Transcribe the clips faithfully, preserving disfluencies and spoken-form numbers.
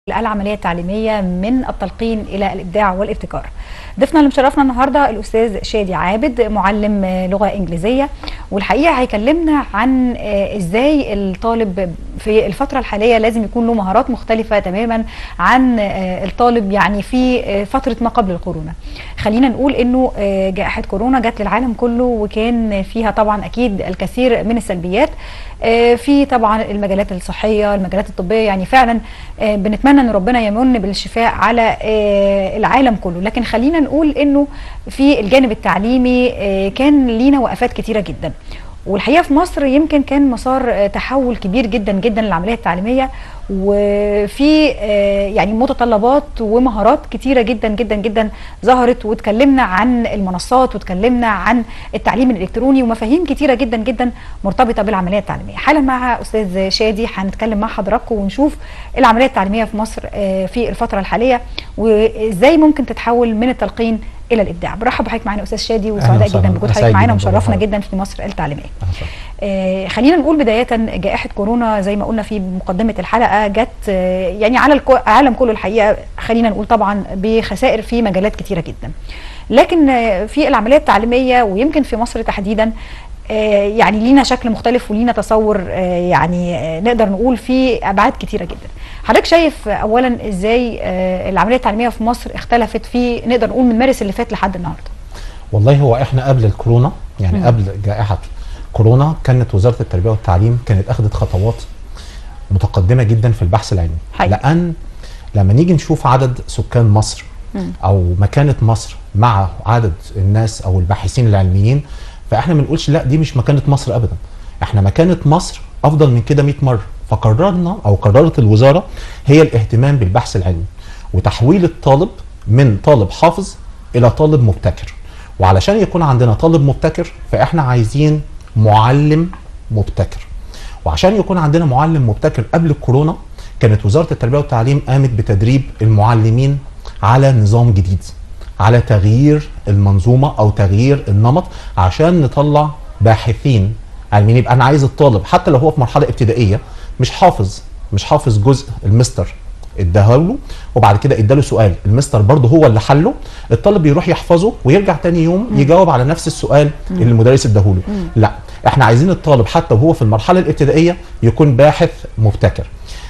العملية التعليمية من التلقين إلى الإبداع والابتكار. ضيفنا اللي مشرفنا النهاردة الأستاذ شادي عابد، معلم لغة إنجليزية، والحقيقة هيكلمنا عن إزاي الطالب في الفترة الحالية لازم يكون له مهارات مختلفة تماما عن الطالب يعني في فترة ما قبل الكورونا. خلينا نقول إنه جائحة كورونا جت للعالم كله وكان فيها طبعا أكيد الكثير من السلبيات في طبعا المجالات الصحية، المجالات الطبية، يعني فعلا بنتمنى ان ربنا يمن بالشفاء على العالم كله. لكن خلينا نقول انه في الجانب التعليمي كان لينا وقفات كتيرة جدا، والحقيقة في مصر يمكن كان مسار تحول كبير جدا جدا للعملية التعليمية، وفي يعني متطلبات ومهارات كتيرة جدا جدا جدا ظهرت، واتكلمنا عن المنصات واتكلمنا عن التعليم الإلكتروني ومفاهيم كتيرة جدا جدا مرتبطة بالعملية التعليمية. حالا مع أستاذ شادي هنتكلم مع حضراتكم ونشوف العملية التعليمية في مصر في الفترة الحالية وإزاي ممكن تتحول من التلقين الى الابداع. برحب بحضرتك معانا استاذ شادي، وسعداء جدا بوجود حضرتك معانا ومشرفنا جدا في مصر التعليميه. آه خلينا نقول بدايه جائحه كورونا زي ما قلنا في مقدمه الحلقه جت آه يعني على العالم كله الحقيقه، خلينا نقول طبعا بخسائر في مجالات كتيره جدا، لكن آه في العمليه التعليميه ويمكن في مصر تحديدا آه يعني لينا شكل مختلف ولينا تصور آه يعني آه نقدر نقول في ابعاد كتيره جدا. حضرتك شايف اولا ازاي العمليه التعليميه في مصر اختلفت في نقدر نقول من مارس اللي فات لحد النهارده؟ والله هو احنا قبل الكورونا يعني م. قبل جائحه كورونا كانت وزاره التربيه والتعليم كانت اخذت خطوات متقدمه جدا في البحث العلمي، حقيقي. لان لما نيجي نشوف عدد سكان مصر م. او مكانه مصر مع عدد الناس او الباحثين العلميين، فاحنا ما بنقولش لا دي مش مكانه مصر ابدا، احنا مكانه مصر افضل من كده مئة مره. فقررنا او قررت الوزاره هي الاهتمام بالبحث العلمي وتحويل الطالب من طالب حافظ الى طالب مبتكر. وعلشان يكون عندنا طالب مبتكر فاحنا عايزين معلم مبتكر، وعشان يكون عندنا معلم مبتكر قبل الكورونا كانت وزاره التربيه والتعليم قامت بتدريب المعلمين على نظام جديد، على تغيير المنظومه او تغيير النمط عشان نطلع باحثين علميين. يبقى انا عايز الطالب حتى لو هو في مرحله ابتدائيه مش حافظ مش حافظ جزء المستر اداهوله وبعد كده اداله سؤال المستر برضه هو اللي حله، الطالب يروح يحفظه ويرجع تاني يوم مم. يجاوب على نفس السؤال مم. اللي المدرس اداهوله. لا، احنا عايزين الطالب حتى وهو في المرحله الابتدائيه يكون باحث مبتكر.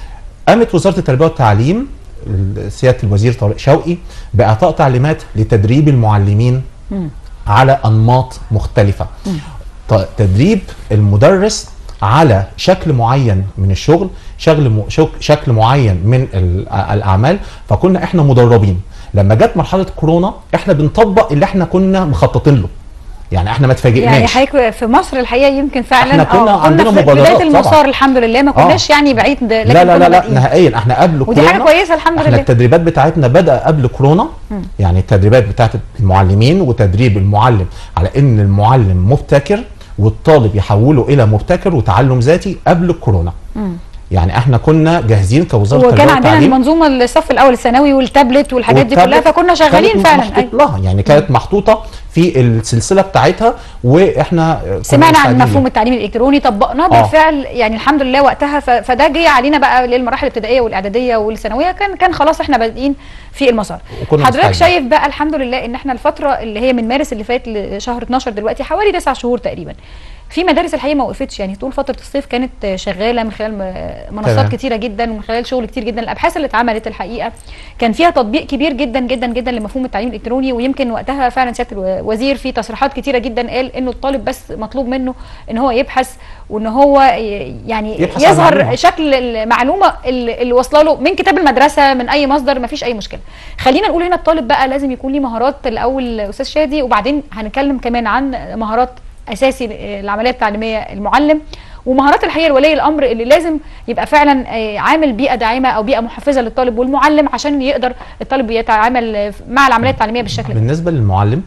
قامت وزاره التربيه والتعليم سياده الوزير طارق شوقي باعطاء تعليمات لتدريب المعلمين مم. على انماط مختلفه. مم. تدريب المدرس على شكل معين من الشغل، شغل شكل معين من الاعمال، فكنا احنا مدربين. لما جت مرحله كورونا احنا بنطبق اللي احنا كنا مخططين له، يعني احنا ما اتفاجئناش. يعني حضرتك في مصر الحقيقه يمكن فعلا احنا كنا اه عندنا كنا في بدايه المسار طبعا. الحمد لله ما كناش آه. يعني بعيد، لكن لا لا لا, لا نهائيا. احنا قبل ودي كورونا حاجه كويسه الحمد احنا لله. احنا التدريبات بتاعتنا بدأ قبل كورونا، م. يعني التدريبات بتاعت المعلمين وتدريب المعلم على ان المعلم مبتكر والطالب يحوله الى مبتكر وتعلم ذاتي قبل الكورونا. م. يعني احنا كنا جاهزين كوزاره التربيه والتعليم، وكان عندنا المنظومه المنظومه الصف الاول الثانوي والتابلت والحاجات دي كلها، فكنا شغالين فعلا. محطوط لها يعني كانت م. محطوطه في السلسله بتاعتها، واحنا سمعنا عن مفهوم التعليم الالكتروني طبقناه آه. بالفعل يعني الحمد لله وقتها، فده جه علينا بقى للمراحل الابتدائيه والاعداديه والثانويه، كان كان خلاص احنا بادئين في المسار. حضرتك شايف بقى الحمد لله ان احنا الفتره اللي هي من مارس اللي فات لشهر اتناشر دلوقتي حوالي تسع شهور تقريبا، في مدارس الحقيقه ما وقفتش، يعني طول فتره الصيف كانت شغاله من خلال منصات تمام. كتيره جدا ومن خلال شغل كتير جدا. الابحاث اللي اتعملت الحقيقه كان فيها تطبيق كبير جدا جدا جدا لمفهوم التعليم الالكتروني، ويمكن وقتها فعلا سياده الوزير في تصريحات كتيره جدا قال انه الطالب بس مطلوب منه ان هو يبحث وان هو يعني يظهر شكل المعلومه اللي واصله له من كتاب المدرسه من اي مصدر، ما فيش اي مشكله. خلينا نقول هنا الطالب بقى لازم يكون ليه مهارات الاول استاذ شادي، وبعدين هنتكلم كمان عن مهارات اساسي العمليه التعليميه المعلم، ومهارات الحقيقه لولي الامر اللي لازم يبقى فعلا عامل بيئه داعمه او بيئه محفزه للطالب والمعلم عشان يقدر الطالب يتعامل مع العمليه التعليميه بالشكل ده. بالنسبه للمعلم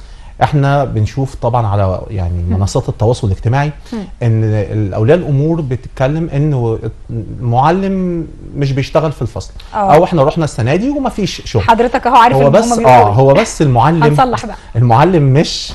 احنا بنشوف طبعا على يعني منصات التواصل الاجتماعي م. ان اولياء الامور بتتكلم انه المعلم مش بيشتغل في الفصل أوه. او احنا رحنا السنه دي وما فيش شغل. حضرتك اهو عارف هو بس اه هو بس المعلم هنصلح بقى. المعلم مش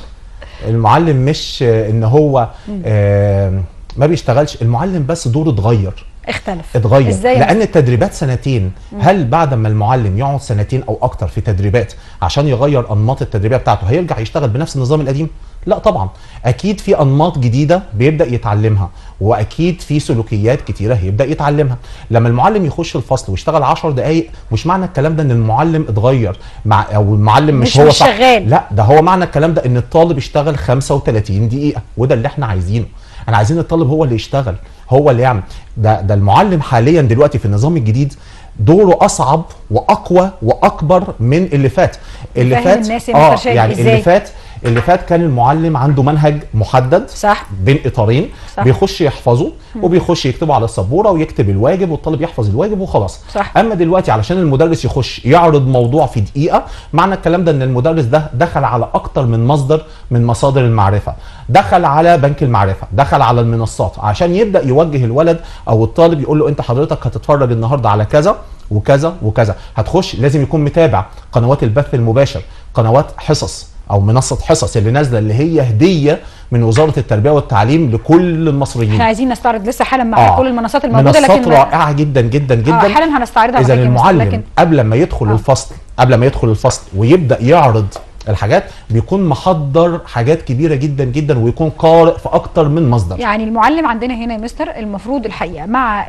المعلم مش ان هو آه ما بيشتغلش، المعلم بس دوره اتغير. اختلف اتغير ازاي؟ لان التدريبات سنتين. مم. هل بعد ما المعلم يقعد سنتين او اكتر في تدريبات عشان يغير انماط التدريبيه بتاعته هيرجع يشتغل بنفس النظام القديم؟ لا طبعا، اكيد في انماط جديده بيبدا يتعلمها، واكيد في سلوكيات كتيره هيبدا يتعلمها. لما المعلم يخش الفصل ويشتغل عشر دقائق، مش معنى الكلام ده ان المعلم اتغير مع او المعلم مش, مش هو مش صح. شغال. لا، ده هو معنى الكلام ده ان الطالب اشتغل خمسة وثلاثين دقيقه، وده اللي احنا عايزينه. احنا عايزين الطالب هو اللي يشتغل، هو اللي يعمل. ده ده المعلم حاليا دلوقتي في النظام الجديد دوره اصعب واقوى واكبر من اللي فات. اللي فات الناس اه يعني إزاي؟ اللي فات اللي فات كان المعلم عنده منهج محدد صح بين اطارين، صح. بيخش يحفظه وبيخش يكتبه على السبوره ويكتب الواجب والطالب يحفظ الواجب وخلاص. صح. اما دلوقتي علشان المدرس يخش يعرض موضوع في دقيقه، معنى الكلام ده ان المدرس ده دخل على اكتر من مصدر من مصادر المعرفه، دخل على بنك المعرفه، دخل على المنصات عشان يبدا يوجه الولد او الطالب، يقول له انت حضرتك هتتفرج النهارده على كذا وكذا وكذا، هتخش لازم يكون متابع قنوات البث المباشر، قنوات حصص او منصه حصص اللي نازله اللي هي هديه من وزاره التربيه والتعليم لكل المصريين. احنا عايزين نستعرض لسه حالا مع آه. كل المنصات الموجوده، منصات لكن رائعه جدا جدا جدا. آه حالا هنستعرضها. اذا المعلم لكن... قبل ما يدخل آه. الفصل قبل ما يدخل الفصل ويبدا يعرض الحاجات، بيكون محضر حاجات كبيره جدا جدا ويكون قارئ في اكتر من مصدر. يعني المعلم عندنا هنا يا مستر المفروض الحقيقه مع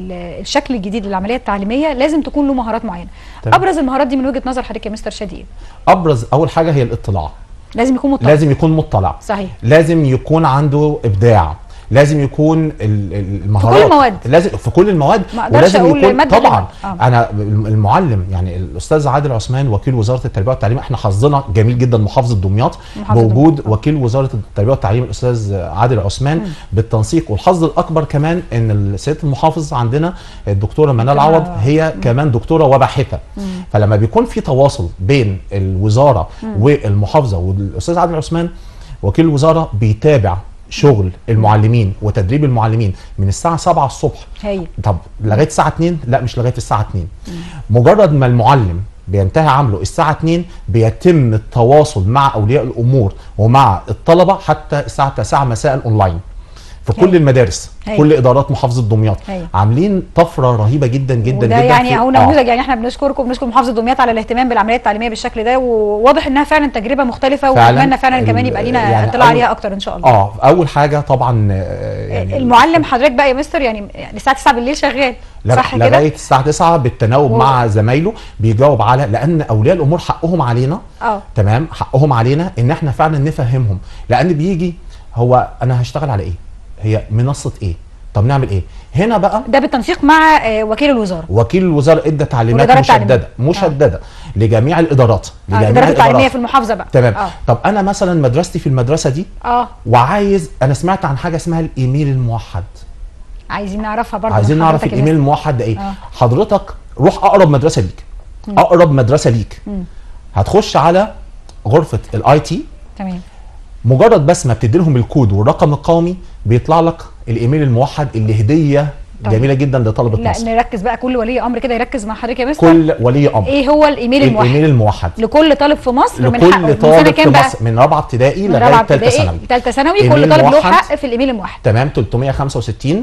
الشكل الجديد للعمليه التعليميه لازم تكون له مهارات معينه. طيب. ابرز المهارات دي من وجهه نظر حضرتك يا مستر شادي؟ ابرز اول حاجه هي الاطلاع. لازم يكون مطلع. لازم يكون مطلع. صحيح. لازم يكون عنده ابداع. لازم يكون المهارات في كل المواد. لازم في كل المواد. ما اقدرش اقول يكون طبعا. آه. انا المعلم يعني الاستاذ عادل عثمان وكيل وزاره التربيه والتعليم، احنا حظنا جميل جدا محافظه دمياط بوجود دمياط. وكيل وزاره التربيه والتعليم الاستاذ عادل عثمان م. بالتنسيق، والحظ الاكبر كمان ان السيده المحافظ عندنا الدكتوره منال عوض هي م. كمان دكتوره وباحثه. م. فلما بيكون في تواصل بين الوزاره م. والمحافظه والاستاذ عادل عثمان وكيل الوزاره بيتابع شغل المعلمين وتدريب المعلمين من الساعه سبعة الصبح. هي. طب لغايه الساعه اتنين؟ لا مش لغايه الساعه اتنين. مم. مجرد ما المعلم بينتهي عمله الساعه اتنين بيتم التواصل مع اولياء الامور ومع الطلبه حتى الساعه تسعة مساء اونلاين في كل هي. المدارس. هي. كل ادارات محافظه دمياط عاملين طفره رهيبه جدا جدا وده جدا. يعني اهو نموذج. يعني احنا بنشكركم بنشكر محافظه دمياط على الاهتمام بالعمليه التعليميه بالشكل ده، وواضح انها فعلا تجربه مختلفه، ونتمنى فعلا كمان يبقى لينا يعني اطلاع عليها اكتر ان شاء الله. اه اول حاجه طبعا يعني المعلم حضرتك بقى يا مستر يعني الساعه تسعة بالليل شغال صح كده؟ لغايه الساعه تسعة بالتناوب و... مع زمايله بيجاوب على، لان اولياء الامور حقهم علينا. اه تمام، حقهم علينا ان احنا فعلا نفهمهم، لان بيجي هو انا هشتغل على ايه؟ هي منصه ايه؟ طب نعمل ايه؟ هنا بقى ده بالتنسيق مع وكيل الوزاره. وكيل الوزاره ادى تعليمات مشدده مشدده آه. لجميع الادارات، لجميع آه. الادارات التعليميه في المحافظه بقى. تمام. آه. طب انا مثلا مدرستي في المدرسه دي اه وعايز، انا سمعت عن حاجه اسمها الايميل الموحد. عايزين نعرفها برضه. عايزين نعرف الايميل الموحد ده ايه؟ آه. حضرتك روح اقرب مدرسه ليك. م. اقرب مدرسه ليك. م. هتخش على غرفه الاي تي. تمام. مجرد بس ما بتدي لهم الكود والرقم القومي بيطلع لك الايميل الموحد اللي هديه طيب. جميله جدا لطلبه لا مصر. لا نركز بقى، كل ولي امر كده يركز مع حضرتك يا مستر. كل ولي امر ايه هو الايميل الموحد؟ الايميل الموحد لكل طالب في مصر لكل من حقه طالب في مصر من رابعه ابتدائي لغايه ثالثه ثانوي. ثالثه ثانوي كل طالب له حق في الايميل الموحد. تمام. ثلاثمية وخمسة وستين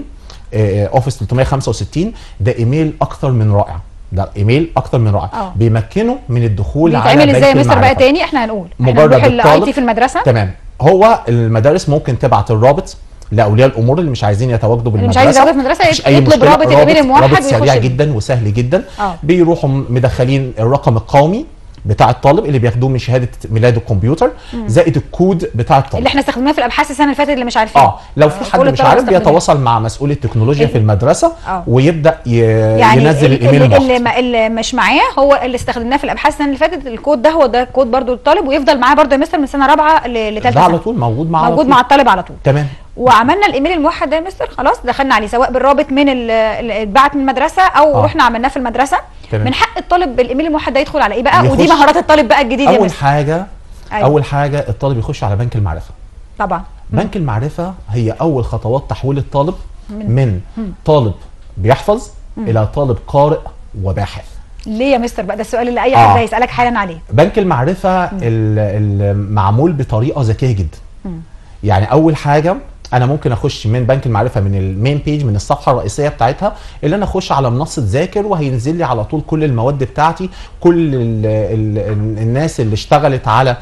اوفيس ثلاثمية وخمسة وستين ده ايميل اكثر من رائع. ده ايميل اكتر من رائع. أوه. بيمكنه من الدخول على بيتعمل ازاي يا مستر بقى تاني؟ احنا هنقول مجرد الاي تي في المدرسه. تمام. هو المدارس ممكن تبعت الرابط لاولياء الامور اللي مش عايزين يتواجدوا بالمدرسه، اللي مش عايز يتواجد في المدرسه يطلب رابط الايميل الموحد رابط سريع جدا وسهل جدا. أوه. بيروحوا مدخلين الرقم القومي بتاع الطالب اللي بياخدوه من شهاده ميلاد الكمبيوتر مم. زائد الكود بتاع الطالب اللي احنا استخدمناه في الابحاث السنه اللي فاتت اللي مش عارفين. اه لو في حد مش عارف بيتواصل مع مسؤول التكنولوجيا في المدرسه أوه. ويبدا ي... يعني ينزل الايميل الموحد. اللي, اللي مش معاه هو اللي استخدمناه في الابحاث السنه اللي فاتت، الكود ده هو ده كود برده للطالب، ويفضل معاه برده يا مستر من سنه رابعه لثالثه ده على طول موجود مع موجود مع الطالب على طول. تمام. وعملنا الايميل الموحد ده يا مستر خلاص دخلنا عليه سواء بالرابط من اتبعت من المدرسه او آه. رحنا عملناه في المدرسه. تمام. من حق الطالب بالايميل الموحد ده يدخل على ايه بقى؟ ودي مهارات الطالب بقى الجديد يا مستر. اول حاجه أيوة. اول حاجه الطالب يخش على بنك المعرفه. طبعا. بنك المعرفه هي اول خطوات تحويل الطالب من, من طالب بيحفظ مم. الى طالب قارئ وباحث. ليه يا مستر بقى؟ ده السؤال اللي اي حد آه. هيسالك حالا عليه. بنك المعرفه المعمول بطريقه ذكيه جدا. مم. يعني اول حاجه انا ممكن اخش من بنك المعرفه من المين بيج، من الصفحه الرئيسيه بتاعتها، اللي انا اخش على منصه ذاكر وهينزل لي على طول كل المواد بتاعتي، كل ال ال الناس اللي اشتغلت على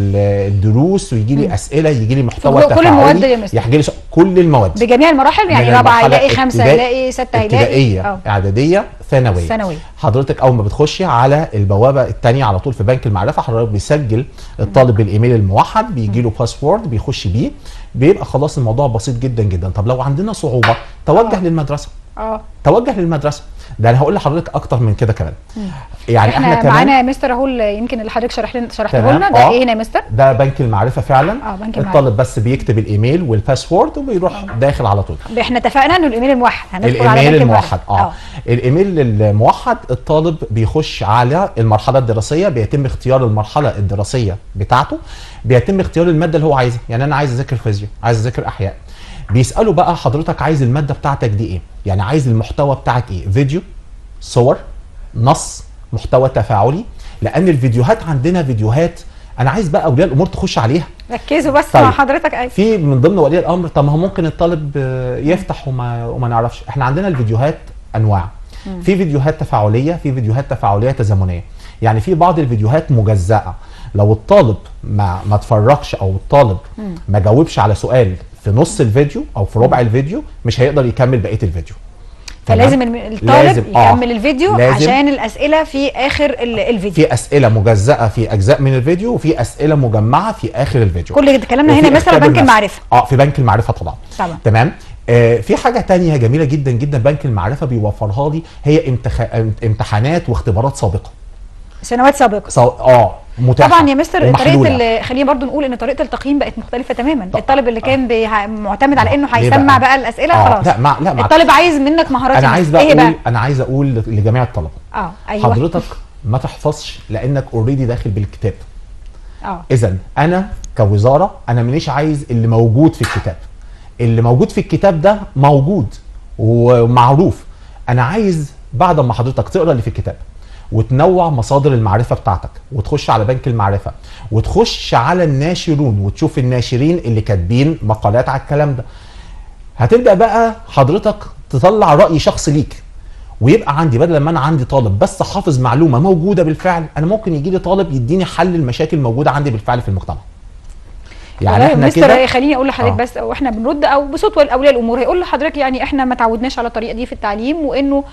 الدروس، ويجي لي اسئله، يجي لي محتوى تفاعلي، كل المواد يا مستر، يحكي لي كل المواد بجميع المراحل، يعني رابعه هيلاقي، خمسه هيلاقي، سته هيلاقي، ابتدائيه، اعداديه، ثانويه. ثانويه. حضرتك اول ما بتخشي على البوابه الثانيه على طول في بنك المعرفه، حضرتك بيسجل الطالب بالايميل الموحد، بيجي له باسورد بيخش بيه، بيبقى خلاص الموضوع بسيط جدا جدا. طب لو عندنا صعوبه توجه أوه. للمدرسه. اه توجه للمدرسه. ده انا هقول لحضرتك اكتر من كده كمان. مم. يعني احنا, احنا كمان معانا يا مستر اهو، يمكن اللي حضرتك شرح لنا شرحته لنا ده. آه. ايه هنا يا مستر؟ ده بنك المعرفه فعلا. اه بنك المعرفه. الطالب بس بيكتب الايميل والباسورد وبيروح أوه. داخل على طول. احنا اتفقنا انه الايميل الموحد هندخل على بنك الموحد. اه, آه. الايميل الموحد، الطالب بيخش على المرحله الدراسيه، بيتم اختيار المرحله الدراسيه بتاعته، بيتم اختيار الماده اللي هو عايزها. يعني انا عايز اذاكر فيزياء، عايز اذاكر احياء، بيسالوا بقى حضرتك عايز الماده بتاعتك دي ايه؟ يعني عايز المحتوى بتاعك ايه؟ فيديو، صور، نص، محتوى تفاعلي. لان الفيديوهات عندنا فيديوهات انا عايز بقى اولياء الامور تخش عليها. ركزوا بس طيب. مع حضرتك ايه؟ في من ضمن ولي الامر، طب ما هو ممكن الطالب يفتح وما وما نعرفش. احنا عندنا الفيديوهات انواع. مم. في فيديوهات تفاعليه، في فيديوهات تفاعليه تزامنيه. يعني في بعض الفيديوهات مجزأه، لو الطالب ما ما اتفرجش او الطالب مم. ما جاوبش على سؤال في نص الفيديو او في ربع الفيديو، مش هيقدر يكمل بقيه الفيديو. فلازم الطالب لازم يكمل آه. الفيديو عشان الاسئله في اخر الفيديو. في اسئله مجزأه في اجزاء من الفيديو، وفي اسئله مجمعه في اخر الفيديو. كل كلامنا هنا مثلا بنك المعرفه. اه في بنك المعرفه طبعا. طبعا تمام. آه في حاجه تانية جميله جدا جدا بنك المعرفه بيوفرها لي، هي امتخ... امتحانات واختبارات سابقه. سنوات سابقه. صو... اه متاحه طبعا يا مستر. طريقه خلينا برضو نقول ان طريقه التقييم بقت مختلفه تماما. طب. الطالب اللي كان آه. معتمد على انه هيسمع بقى, بقى الاسئله آه. خلاص. لا مع... لا مع... الطالب عايز منك مهارات. انا عايز بقى, إيه بقى؟ انا عايز اقول لجميع الطلبه اه ايوه حضرتك ما تحفظش لانك اوريدي داخل بالكتاب. اه اذا انا كوزاره انا مانيش عايز اللي موجود في الكتاب. اللي موجود في الكتاب ده موجود ومعروف. انا عايز بعد ما حضرتك تقرا اللي في الكتاب وتنوع مصادر المعرفه بتاعتك، وتخش على بنك المعرفه وتخش على الناشرون وتشوف الناشرين اللي كاتبين مقالات على الكلام ده، هتبدا بقى حضرتك تطلع راي شخصي ليك. ويبقى عندي بدل ما انا عندي طالب بس حافظ معلومه موجوده بالفعل، انا ممكن يجي لي طالب يديني حل المشاكل الموجوده عندي بالفعل في المجتمع. يعني احنا كده خليني اقول لحضرتك آه. بس او احنا بنرد او بصوت اولياء الامور هيقول لحضرتك يعني احنا ما تعودناش على الطريقه دي في التعليم، وانه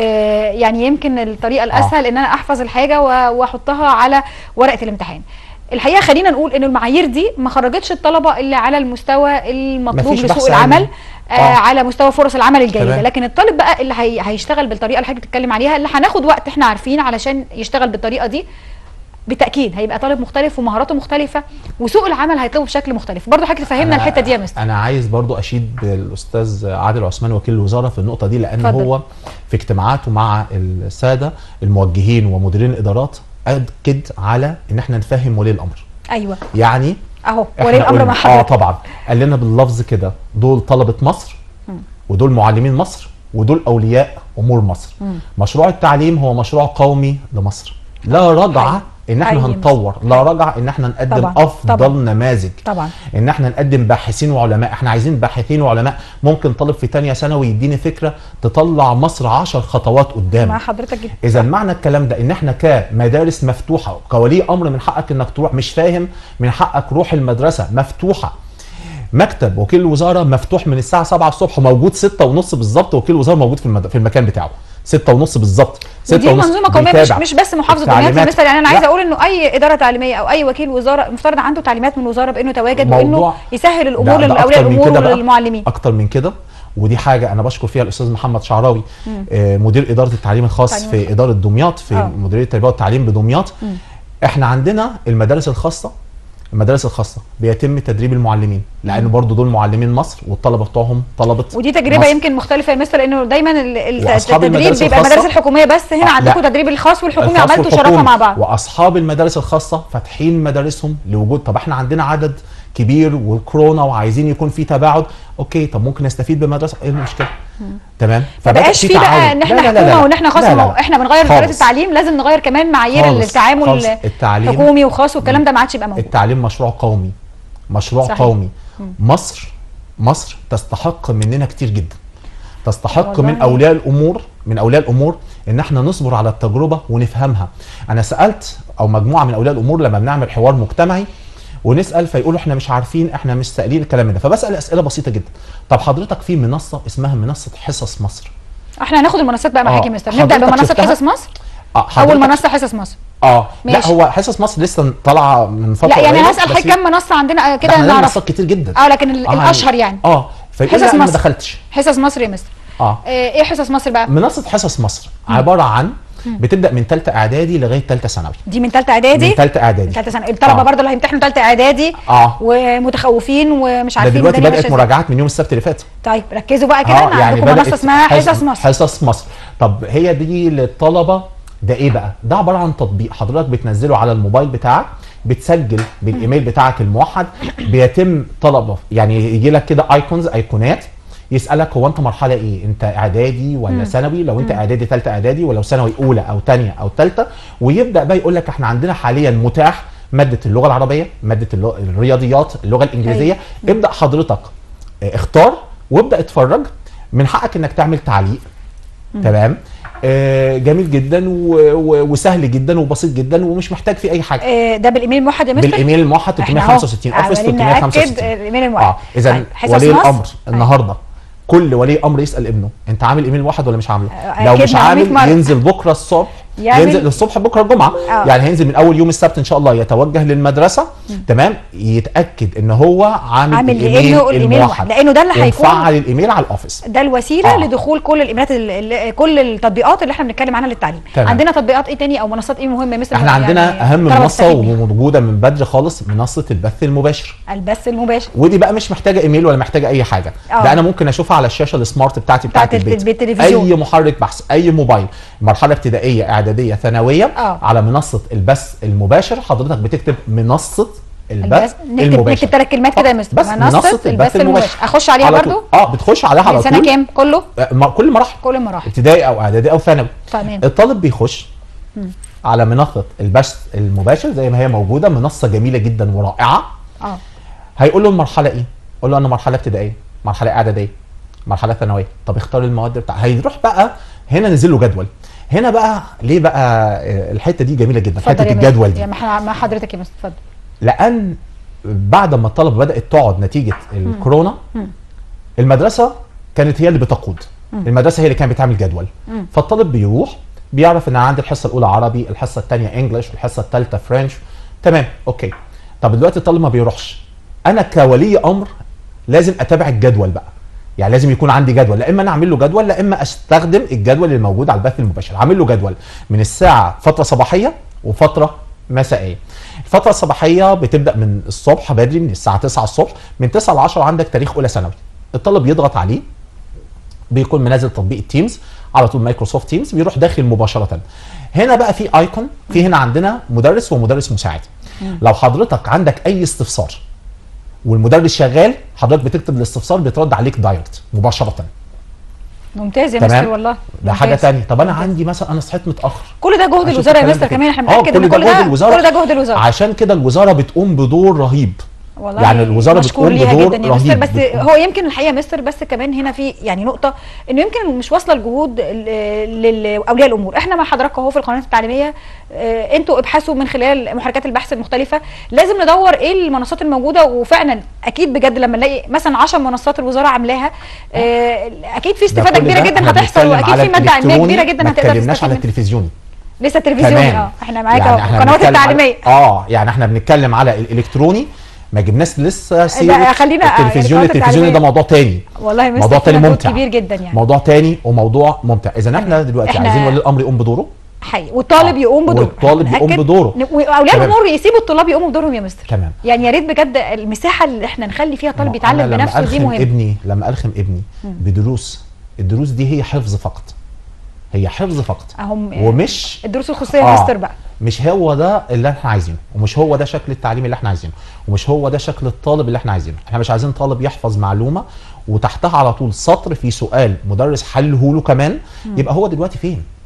آه يعني يمكن الطريقه الاسهل آه. ان انا احفظ الحاجه واحطها على ورقه الامتحان. الحقيقه خلينا نقول ان المعايير دي ما خرجتش الطلبه اللي على المستوى المطلوب لسوق العمل آه آه. على مستوى فرص العمل الجيده، لكن الطالب بقى اللي هي هيشتغل بالطريقه اللي حضرتك بتتكلم عليها، اللي هناخد وقت احنا عارفين علشان يشتغل بالطريقه دي، بالتاكيد هيبقى طالب مختلف ومهاراته مختلفه وسوق العمل هيطلبه بشكل مختلف. برضه حضرتك تفهمنا الحته دي يا مستر. انا عايز برضه اشيد بالاستاذ عادل عثمان وكيل الوزاره في النقطه دي، لان فضل. هو في اجتماعاته مع الساده الموجهين ومديرين الادارات اكد على ان احنا نفهم ولي الامر. ايوه يعني اهو ولي الامر مع حضرتك. اه طبعا قال لنا باللفظ كده دول طلبه مصر م. ودول معلمين مصر ودول اولياء امور مصر. م. مشروع التعليم هو مشروع قومي لمصر، لا رجعه ان احنا هنطور، لا رجع ان احنا نقدم طبعًا. افضل طبعًا. نماذج طبعا ان احنا نقدم باحثين وعلماء. احنا عايزين باحثين وعلماء. ممكن طالب في ثانيه ثانوي يديني فكره تطلع مصر عشر خطوات قدام مع حضرتك جدا. اذا معنى الكلام ده ان احنا كمدارس مفتوحه، كولي امر من حقك انك تروح، مش فاهم من حقك روح المدرسه مفتوحه. مكتب وكيل الوزاره مفتوح من الساعه سبعة الصبح، موجود ستة ونص بالظبط، وكيل الوزاره موجود في, المد... في المكان بتاعه ستة ونص بالظبط. ودي منظومه قوميه مش, مش بس محافظه دمياط مثلا. يعني انا عايزه اقول انه اي اداره تعليميه او اي وكيل وزاره مفترض عنده تعليمات من الوزاره بانه يتواجد وانه يسهل الامور لاولياء الامور وللمعلمين. اكتر من كده، ودي حاجه انا بشكر فيها الاستاذ محمد شعراوي آه مدير اداره التعليم الخاص تعليم في اداره دمياط في أوه. مديريه التربيه والتعليم بدمياط. م. احنا عندنا المدارس الخاصه المدارس الخاصه بيتم تدريب المعلمين، لان برضو دول معلمين مصر والطلبه بتوعهم طلبه ودي تجربه مصر. يمكن مختلفه يا مستر، لانه دايما التدريب بيبقى المدارس الحكوميه بس، هنا عندكم تدريب الخاص والحكومي عملتوا شراكه مع بعض. واصحاب المدارس الخاصه فاتحين مدارسهم لوجود. طب احنا عندنا عدد كبير وكورونا وعايزين يكون في تباعد، اوكي طب ممكن نستفيد بمدرسه، ايه المشكله؟ تمام. فبقاش في بقى ان احنا حكومه وان احنا خاص، احنا بنغير طريقه التعليم، لازم نغير كمان معايير التعامل حكومي وخاص والكلام ده ما عادش يبقى موجود. التعليم مشروع قومي، مشروع صحيح. قومي. مم. مصر مصر تستحق مننا كتير جدا، تستحق من اولياء الامور من اولياء الامور ان احنا نصبر على التجربه ونفهمها. انا سالت او مجموعه من اولياء الامور لما بنعمل حوار مجتمعي ونسال فيقولوا احنا مش عارفين، احنا مش سائلين الكلام ده، فبسال اسئله بسيطه جدا. طب حضرتك في منصه اسمها منصه حصص مصر. احنا هناخد المنصات بقى معاك يا مستر. نبدا بمنصه حصص مصر. آه اول منصه حصص مصر. اه ماشي. لا هو حصص مصر لسه طالعه من فتره. لا يعني هسال حضرتك كم منصه عندنا كده نعرف. عندنا منصات كتير جدا. اه لكن آه الاشهر يعني. اه حصص مصر. ما دخلتش حصص مصر يا مستر. اه ايه حصص مصر بقى؟ منصه حصص مصر عباره عن بتبدا من ثالثه اعدادي لغايه ثالثه ثانوي. دي من ثالثه اعدادي؟ من ثالثه اعدادي. من ثالثه ثانوي. الطلبه آه. برضه اللي هيمتحنوا ثالثه اعدادي اه ومتخوفين ومش عارفين. دلوقتي بدات مراجعات من يوم السبت اللي فات. طيب ركزوا بقى كده. آه يعني عندكم منصه اسمها حصص مصر. حصص مصر. طب هي دي للطلبه. ده ايه بقى؟ ده عباره عن تطبيق حضرتك بتنزله على الموبايل بتاعك، بتسجل بالايميل بتاعك الموحد، بيتم طلبه يعني يجي لك كده ايكونز ايقونات يسالك هو انت مرحله ايه؟ انت اعدادي ولا ثانوي؟ لو انت اعدادي ثالثه اعدادي، ولو ثانوي اولى او ثانيه او ثالثه، ويبدا بقى يقول لك احنا عندنا حاليا متاح ماده اللغه العربيه، ماده الرياضيات، اللغه الانجليزيه. أي. ابدا حضرتك اختار وابدا اتفرج، من حقك انك تعمل تعليق. مم. تمام. آه جميل جدا وسهل جدا وبسيط جدا ومش محتاج فيه اي حاجه. آه ده بالايميل الموحد يا مستر؟ بالايميل الموحد ثلاثمية وخمسة وستين اوفيس ثلاثمية وخمسة وستين. الايميل الموحد. اه اذا ولي الامر النهارده كل ولي امر يسال ابنه انت عامل ايميل واحد ولا مش عامله؟ لو مش عامل ينزل بكره الصبح، ينزل الصبح بكره الجمعه. أوه. يعني هينزل من اول يوم السبت ان شاء الله، يتوجه للمدرسه. م. تمام. يتاكد ان هو عامل, عامل الايميل الموحد، لانه ده اللي هيكون فعل الايميل على الاوفيس. ده الوسيله آه. لدخول كل الايميلات، كل التطبيقات اللي احنا بنتكلم عنها للتعليم. تمام. عندنا تطبيقات ايه تاني او منصات ايه مهمه مثل احنا عندنا يعني اهم منصه وموجوده من بدري خالص، منصه البث المباشر. البث المباشر ودي بقى مش محتاجه ايميل ولا محتاجه اي حاجه. أوه. ده انا ممكن اشوفها على الشاشه السمارت بتاعتي بتاعت البيت. اي محرك بحث، اي موبايل، مرحله ابتدائيه اعداديه ثانويه. أوه. على منصه البث المباشر حضرتك بتكتب منصه البث المباشر. نكتب ثلاث كلمات كده يا مستر. بس منصه البث المباشر. اخش عليها برضو؟ اه بتخش عليها على طول. سنه كام؟ كله؟ آه كل مراحل. كل مراحل. ابتدائي او اعدادي او ثانوي. تمام. الطالب بيخش م. على منصه البث المباشر زي ما هي موجوده، منصه جميله جدا ورائعه. اه هيقول له المرحله ايه؟ قول له انا مرحله ابتدائيه، مرحله اعداديه، مرحله ثانويه. طب اختار المواد بتاعها. هيروح بقى هنا نزل له جدول. هنا بقى ليه بقى الحته دي جميله جدا، حته الجدول دي. يا مع حضرتك يا مستر اتفضل. لان بعد ما الطلبه بدات تقعد نتيجه الكورونا، مم. المدرسه كانت هي اللي بتقود. مم. المدرسه هي اللي كانت بتعمل جدول. مم. فالطالب بيروح بيعرف ان انا عندي الحصه الاولى عربي، الحصه الثانيه انجلش، والحصه الثالثه فرنش. تمام اوكي. طب دلوقتي الطالب ما بيروحش، انا كولي امر لازم اتابع الجدول بقى. يعني لازم يكون عندي جدول، لا اما انا اعمل له جدول، لا اما استخدم الجدول اللي موجود على البث المباشر. عامل له جدول من الساعه فتره صباحيه وفتره مسائيه. الفتره الصباحيه بتبدا من الصبح بدري من الساعه تسعة الصبح، من تسعة ل عشرة عندك تاريخ اولى ثانوي. الطالب يضغط عليه، بيكون منزل تطبيق التيمز على طول، مايكروسوفت تيمز، بيروح داخل مباشره. هنا بقى في ايكون، في هنا عندنا مدرس ومدرس مساعد. لو حضرتك عندك اي استفسار والمدرس شغال، حضرتك بتكتب الاستفسار بيترد عليك دايركت مباشره. ممتاز يا مستر والله. ده حاجه ثانيه. طب انا عندي مثلا انا صحيت متاخر، كل ده جهد الوزاره يا مستر كمان. احنا بنأكد ان كل ده كل ده جهد الوزاره. عشان كده الوزاره بتقوم بدور رهيب. والله يعني الوزاره بتقوم بدور جدا يا مستر. بس بتقوم. هو يمكن الحقيقه مستر بس كمان هنا في يعني نقطه، انه يمكن مش واصله الجهود لاولياء الامور. احنا مع حضراتكم اهو في القناه التعليميه، اه انتوا ابحثوا من خلال محركات البحث المختلفه. لازم ندور ايه المنصات الموجوده، وفعلا اكيد بجد لما نلاقي مثلا عشر منصات الوزاره عاملاها، اه اكيد في استفاده كبيره جدا هتحصل، واكيد في ماده علميه كبيره جدا هتقدر تستفيد. ما اتكلمناش على التلفزيوني لسه التلفزيوني. اه احنا معاك يعني القنوات التعليميه. اه يعني احنا بنتكلم على الالكتروني، ما جبناش لسه سيره خلينا التلفزيون. التلفزيون ده موضوع تاني والله، موضوع تاني ممتع كبير جدا يعني، موضوع تاني وموضوع ممتع. اذا احنا دلوقتي إحنا عايزين ولي الامر يقوم بدوره حقيقي، والطالب آه. يقوم بدوره، والطالب يقوم بدوره، واولياء الامور يسيبوا الطلاب يقوموا بدورهم يا مستر. تمام. يعني يا ريت بجد المساحه اللي احنا نخلي فيها الطالب يتعلم بنفسه دي مهمه. ابني لما الخم ابني م. بدروس، الدروس دي هي حفظ فقط، هي حفظ فقط، ومش الدروس الخصوصيه يا آه. مستر بقى مش هو ده اللي احنا عايزينه، ومش هو ده شكل التعليم اللي احنا عايزينه، ومش هو ده شكل الطالب اللي احنا عايزينه. احنا مش عايزين طالب يحفظ معلومه وتحتها على طول سطر في سؤال مدرس حله له كمان. م. يبقى هو دلوقتي فين؟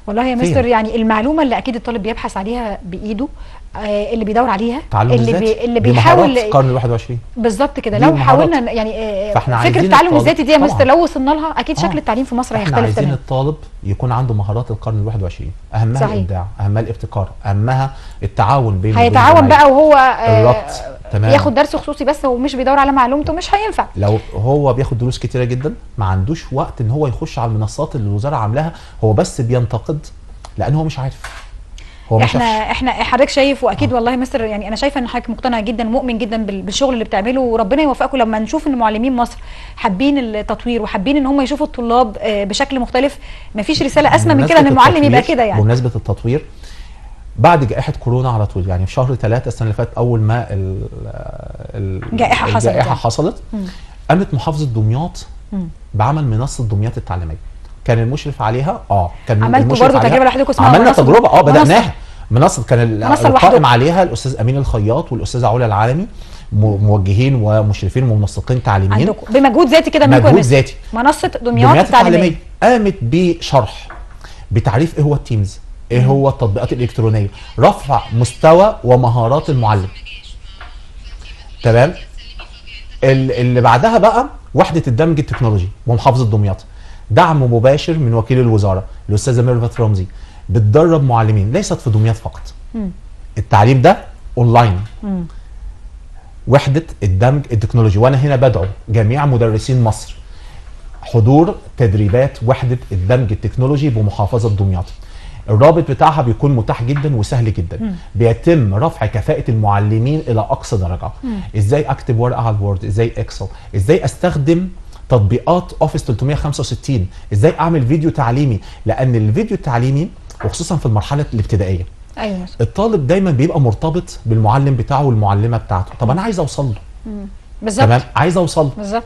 والله يا مستر يعني المعلومه اللي اكيد الطالب بيبحث عليها بايده، آه اللي بيدور عليها، اللي بي اللي بيحاول القرن الواحد وعشرين بالظبط كده. لو حاولنا يعني آه فكره التعلم الذاتي دي يا مستر لو وصلنا لها اكيد شكل آه. التعليم في مصر هيختلف تماما. احنا عايزين الطالب يكون عنده مهارات القرن الواحد وعشرين، اهمها صحيح. الابداع، اهمها الابتكار، اهمها التعاون بين هيتعاون بقى وهو آه الربط تمام. ياخد درس خصوصي بس ومش بيدور على معلومته مش هينفع. لو هو بياخد دروس كتيره جدا ما عندوش وقت ان هو يخش على المنصات اللي الوزاره عاملاها، هو بس بينتقد لان هو مش عارف. هو احنا مشافش. احنا حضرتك شايف واكيد آه. والله يا مستر يعني انا شايفه ان حضرتك مقتنع جدا ومؤمن جدا بالشغل اللي بتعمله، وربنا يوفقكم لما نشوف ان معلمين مصر حابين التطوير وحابين ان هم يشوفوا الطلاب بشكل مختلف. مفيش رساله اسمى من كده ان المعلم يبقى كده يعني. بمناسبه التطوير بعد جائحه كورونا على طول يعني في شهر ثلاثة السنه اللي فاتت اول ما الجائحه حصلت الجائحه يعني. حصلت قامت محافظه دمياط بعمل منصه دمياط التعليميه. كان المشرف عليها اه كان عملتوا برضه تجربه لوحدكم اسمها عملنا تجربه اه بدأناها منصه كان القائم عليها الاستاذ امين الخياط والاستاذه علا العالمي، موجهين ومشرفين ومنسقين تعليميين عندكم بمجهود ذاتي كده منكم مجهود ذاتي. منصه دمياط, دمياط التعليميه قامت بشرح بتعريف ايه هو التيمز، ايه هو التطبيقات الالكترونيه، رفع مستوى ومهارات المعلم. تمام. اللي بعدها بقى وحده الدمج التكنولوجي ومحافظه دمياط، دعم مباشر من وكيل الوزاره الاستاذه ميرفت رمزي، بتدرب معلمين ليست في دمياط فقط. م. التعليم ده اونلاين. م. وحده الدمج التكنولوجي، وانا هنا بدعو جميع مدرسين مصر حضور تدريبات وحده الدمج التكنولوجي بمحافظه دمياط. الرابط بتاعها بيكون متاح جدا وسهل جدا. م. بيتم رفع كفاءة المعلمين إلى أقصى درجة. م. إزاي أكتب ورقة على الوورد، إزاي إكسل، إزاي أستخدم تطبيقات أوفيس ثلاثمية وخمسة وستين، إزاي أعمل فيديو تعليمي، لأن الفيديو التعليمي وخصوصا في المرحلة الابتدائية أيوة. الطالب دايما بيبقى مرتبط بالمعلم بتاعه والمعلمة بتاعته. طب أنا عايز أوصل له. بالظبط. تمام، عايز أوصل له. بالظبط.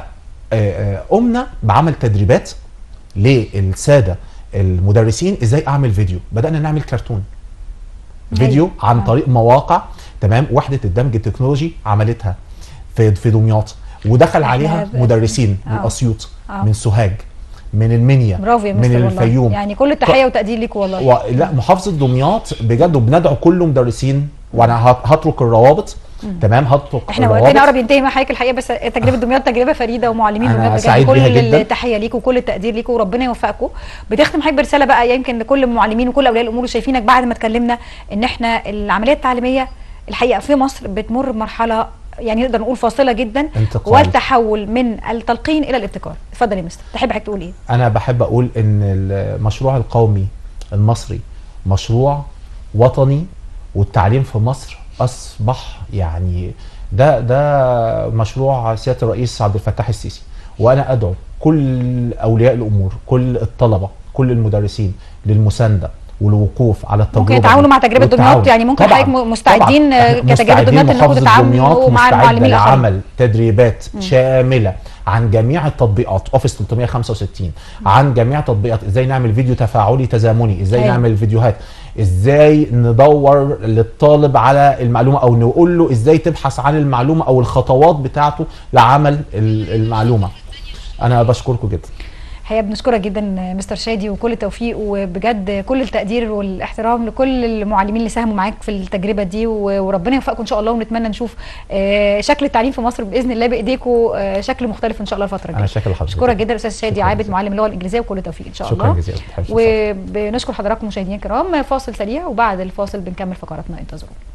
فقمنا بعمل تدريبات للسادة المدرسين ازاي اعمل فيديو. بدانا نعمل كرتون فيديو أيوة. عن طريق مواقع. تمام. وحده الدمج التكنولوجي عملتها في في دمياط ودخل عليها مدرسين من اسيوط، من سوهاج، من المنيا، من الفيوم. يعني كل التحيه وتقدير ليكم والله. و... لا محافظه دمياط بجد، وبندعو كل مدرسين وانا هترك الروابط. مم. تمام. هترك احنا وقتنا قرب ينتهي مع حضرتك الحقيقه، بس تجربه دمياط تجربه فريده ومعلمين دمياط بجد كل التحيه ليكم وكل التقدير ليكم وربنا يوفقكم. بتختم حضرتك برساله بقى يمكن لكل المعلمين وكل اولياء الامور اللي شايفينك بعد ما اتكلمنا ان احنا العمليه التعليميه الحقيقه في مصر بتمر بمرحله يعني نقدر نقول فاصله جدا، والتحول من التلقين الى الابتكار. اتفضل يا مستر، تحب حضرتك تقول ايه؟ انا بحب اقول ان المشروع القومي المصري مشروع وطني، والتعليم في مصر اصبح يعني ده ده مشروع سياده الرئيس عبد الفتاح السيسي. وانا ادعو كل اولياء الامور، كل الطلبه، كل المدرسين للمسانده والوقوف على التجربه. ممكن يتعاونوا مع تجربه دمياط، يعني ممكن حضرتك مستعدين كتجربه دمياط انكم تتعاونوا مع المعلمين الاخرين. عمل تدريبات م. شامله عن جميع التطبيقات اوفيس ثلاثمية وخمسة وستين، م. عن جميع التطبيقات، ازاي نعمل فيديو تفاعلي تزامني، ازاي هي. نعمل فيديوهات، ازاي ندور للطالب على المعلومه او نقول له ازاي تبحث عن المعلومه او الخطوات بتاعته لعمل المعلومه. انا بشكركم جدا. الحقيقه بنشكرك جدا مستر شادي وكل التوفيق، وبجد كل التقدير والاحترام لكل المعلمين اللي ساهموا معاك في التجربه دي، وربنا يوفقكم ان شاء الله، ونتمنى نشوف شكل التعليم في مصر باذن الله بايديكم شكل مختلف ان شاء الله الفتره الجايه. انا شاكر لحضرتك. اشكرك جدا استاذ شادي عابد معلم اللغه الانجليزيه، وكل التوفيق ان شاء الله. شكرا جزيلا. وبنشكر حضراتكم مشاهدينا الكرام. فاصل سريع وبعد الفاصل بنكمل فقراتنا، انتظرونا.